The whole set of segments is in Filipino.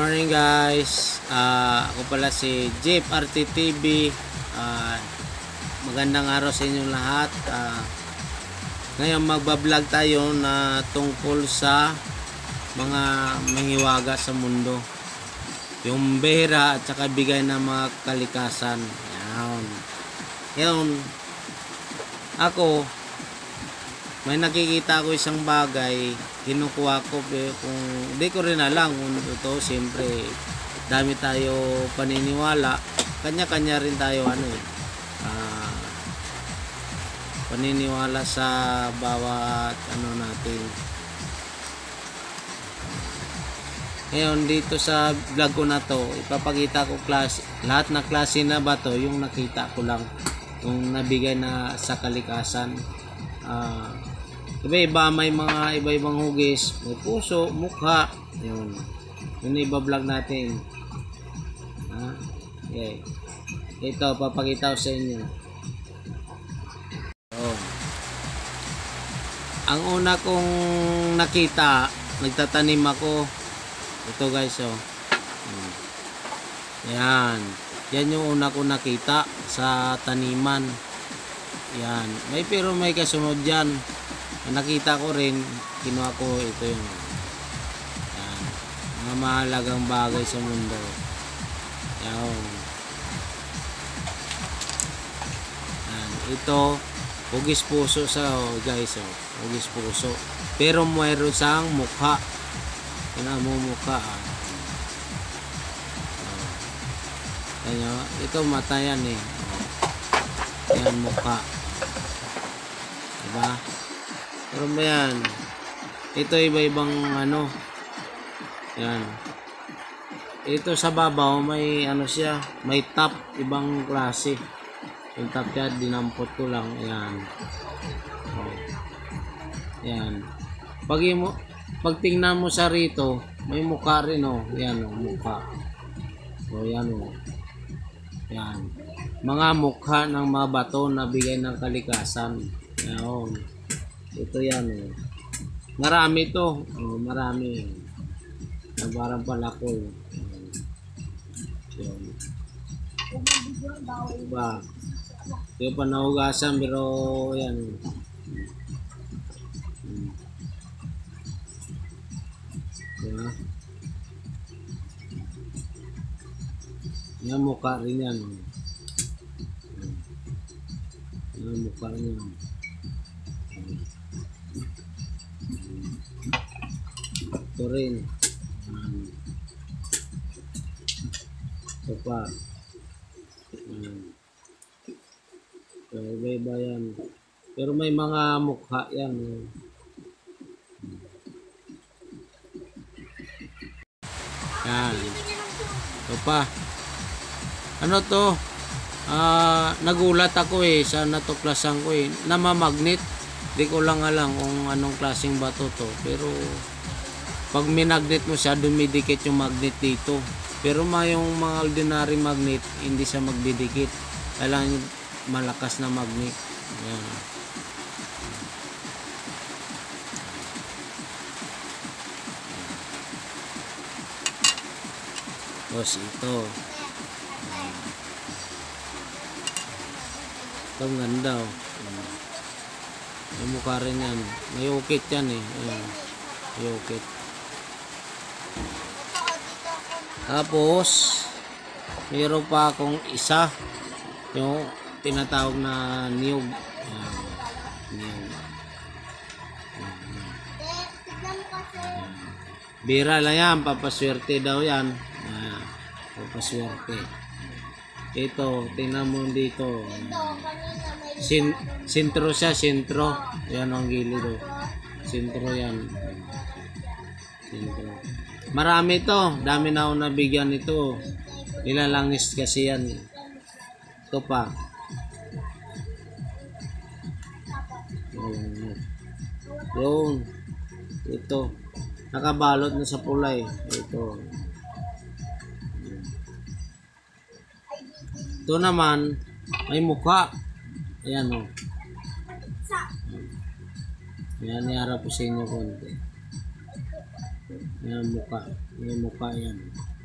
Morning guys, ako pala si Jeep RTTV. Magandang araw sa inyong lahat. Ngayon magbablog tayo na tungkol sa mga manghiwaga sa mundo, yung behera at saka bigay ng mga kalikasan. Ngayon ako may nakikita ko isang bagay, kinukuha ko, kung hindi ko rin alam kung ito. Siyempre dami tayo paniniwala, kanya-kanya rin tayo paniniwala sa bawat natin. Ngayon dito sa vlog ko na to, ipapakita ko lahat na klase na bato yung nakita ko lang, yung nabigay na sa kalikasan. Iba-iba, may mga iba-ibang hugis, may puso, mukha, yun iba-vlog natin. Okay. Ito papakita ko sa inyo. Ang una kong nakita, nagtatanim ako, ito guys, yan yung una kong nakita sa taniman. Yan, pero may kasunod yan. Nakita ko rin, kinuha ko ito yung mga mahalagang bagay sa mundo. Yan. Ito, hugis puso sa guys, hugis puso. Pero mayroon sang mukha. Mukha. Ito mata yan eh. Yan mukha. Diba? Pero ba yan? Ito iba-ibang yan. Ito sa babaw may siya, may top, ibang klase. Yung top yan, dinampot ko lang. Yan. Yan. Pag tingnan mo sa rito, may mukha rin Yan mukha. Yan Yan. Mga mukha ng mga bato na bigay ng kalikasan. Yan. Ito yan marami to. Marami. Parang palako. Diba? Ito pa nahugasan, pero yan. Diba? Yan mukha rin yan. Yan mukha rin yan. Ito rin. Ito pa. Iba-iba yan. Pero may mga mukha yan. Yan. Ito pa. Ano to? Nagulat ako sa natuklasan ko namamagnet. Di ko lang alam kung anong klaseng bato to. Pero pag minagnet mo siya, dumidikit yung magnet dito. Pero yung mga ordinary magnet, hindi siya magdidikit. Kailangan malakas na magnet. Yan. Tapos ito. Ito ang ganda. May mukha rin yan. May ukit yan May ukit. Tapos mayroon pa akong isa, yung tinatawag na niyog. Bira lang yan, papaswerte daw yan. Papaswerte. Ito, tingnan mo dito. Sentro siya, sentro. Yan ang gilid. Sentro yan. Sentro. Marami to, dami na ako nabigyan nito. Nilalangis kasi yan. Ito pa. Yun. Ito. Nakabalot na sa pulay. Ito. Ito naman, may mukha. Ayan Ayan, iharap ko sa inyo konti. Yan mukha. May mukha yan.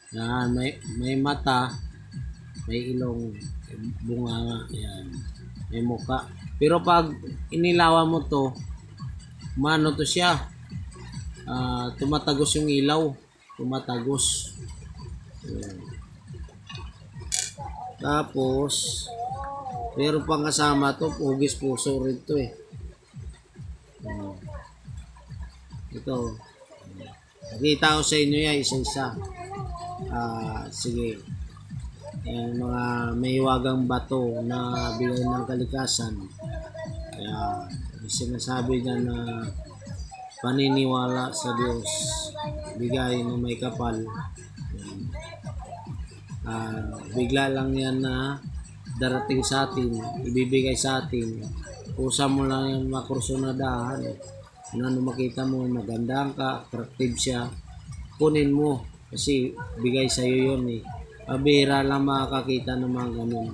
Yan, may mata, may ilong, bunga, yan, may muka. Pero pag inilawan mo to, mano to siya, tumatagos yung ilaw, tumatagos. Yan. Tapos, meron pang kasama to, pugis puso rin to eh. Ito, nakita ko sa inyo yan, isa-isa. Sige. Ayan, mga may hiwagang bato na bigay ng kalikasan. Kaya, sinasabi niya na paniniwala sa Diyos, bigay na may kapal. Bigla lang yan na darating sa atin, ibibigay sa atin. Kusa mo lang yung makursunadahan. Ano makita mo, magandang ka, attractive siya, kunin mo. Kasi bigay sa'yo yun eh. Pabira lang makakakita ng mga ganun.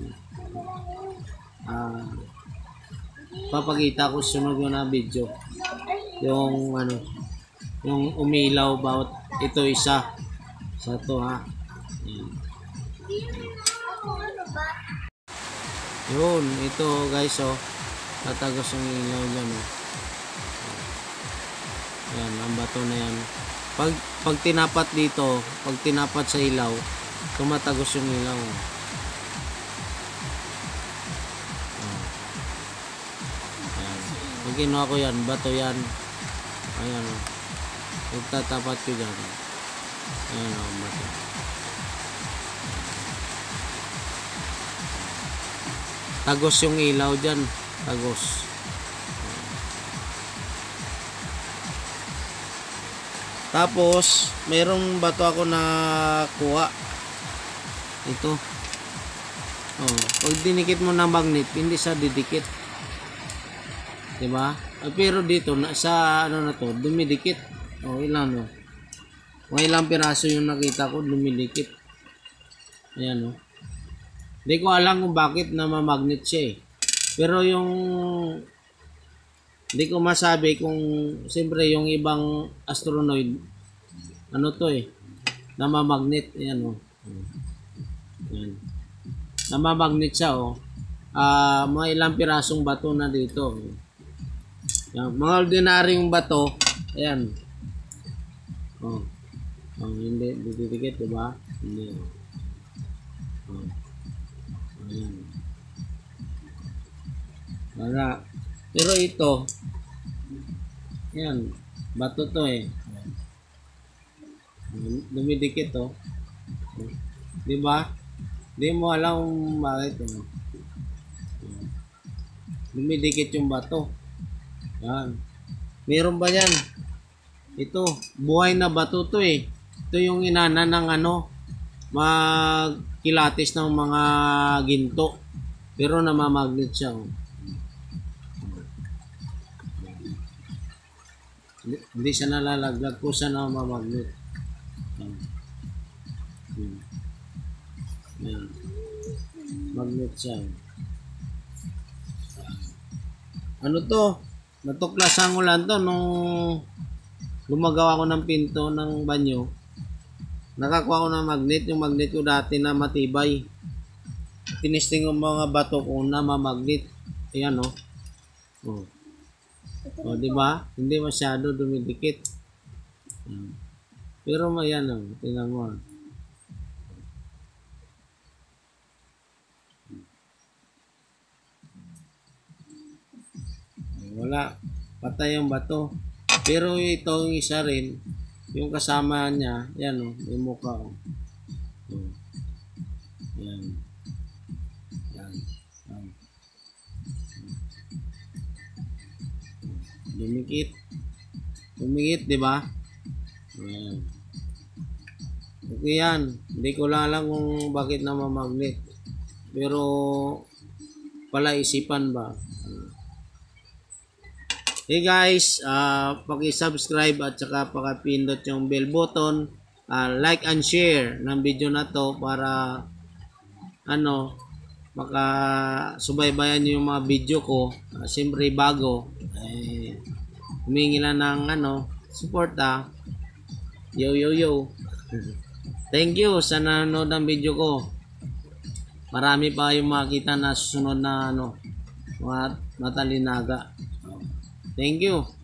Papakita ko sunod ko na video. Yung ano, yung umilaw bawat ito isa. Sa to ha. Yun, ito guys oh. Tatagos yung ilaw dyan oh. Yan, ang bato na yan. Pag tinapat dito, pag tinapat sa ilaw, tumatagos yung ilaw. Ayan. Pag kinuha ko yan, bato yan. Ayan o. Tatapat ko dyan. Ayan o, bato. Tagos yung ilaw dyan. Tagos. Tapos, mayroong bato ako na kuha. Ito. Oh, pag dinikit mo ng magnet, hindi siya didikit. 'Di ba? Pero dito sa ano na to, dumidikit. Oh, ilan no. Mga ilang piraso yung nakita ko dumidikit. Ayan oh. Hindi ko alam kung bakit na mamagnet siya eh. Pero yung hindi ko masabi kung siyempre yung ibang astronoid ano to eh namamagnet ayan oh. Ayan. Namamagnet siya oh. Mga ilang pirasong bato na dito. Yan, mga ordinaryong bato ayan. Oh. Oh, hindi didikit di ba? Hindi. Oh. Ayan. Wala. Pero ito, yan, bato to eh. Dumidikit to. Di ba? Di mo alam kung bakit. Dumidikit yung bato. Yan. Meron ba yan? Ito, buhay na bato to eh. Ito yung inana ng ano, magkilatis ng mga ginto. Pero namamagnet siya oh. Hindi siya nalalaglag kung saan ako mamagnet. Magnet siya. Ano to? Natuklasan ko lang to nung gumagawa ko ng pinto ng banyo. Nakakuha ko ng magnet. Yung magnet ko dati na matibay. Tinisting ko mga bato ko na mamagnet. Ayan o. Oh. O, di ba? Hindi masyado dumidikit. Pero mayan o. Tingnan mo. Wala. Patay yung bato. Pero ito yung isa rin. Yung kasama niya. Yan o. Yung mukha o. Yan. Dumikit. Dumikit, di ba? Ayan. Okay yan. Hindi ko lang alam kung bakit namamagnet. Pero pala isipan ba? Hey guys, paki-subscribe at saka paki-pindot yung bell button. Like and share ng video na to para ano, makasubaybayan yung mga video ko. Siyempre bago. Humingi lang ng ano, suporta. Yo yo yo. Thank you sa nanonood ng video ko. Marami pa yung makita na susunod na ano, mga matalinaga. Thank you.